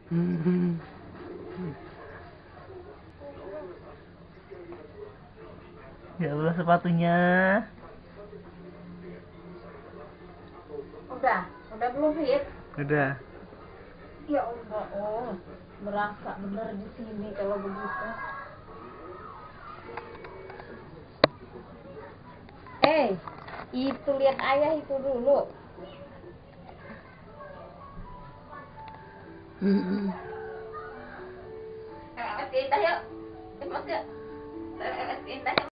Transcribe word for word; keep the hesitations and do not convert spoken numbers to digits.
Ya Allah, sepatunya. Udah, udah belum Fit? Udah. Ya Allah, oh, berasa bener di sini kalau begitu. Eh, itu lihat ayah itu dulu. Eh, indah yuk. Eh, Mas, yuk. Eh, indah yuk.